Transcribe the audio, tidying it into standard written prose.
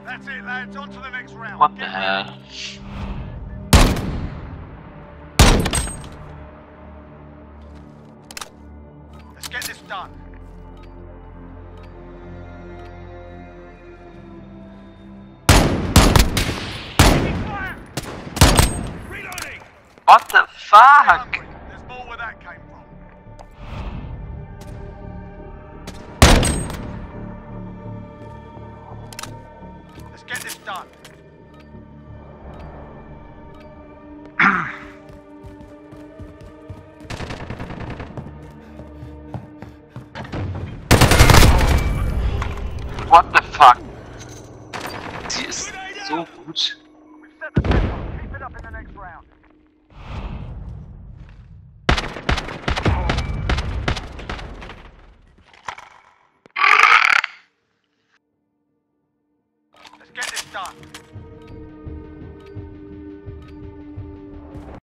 That's it, lads. On to the next round. What the hell? Let's get this done. Taking fire! Reloading! What the fuck? There's more where that came from. Let's get this done. What the fuck? Sie ist so gut. We've set the tempo. Keep it up in the next round. Let's get this done.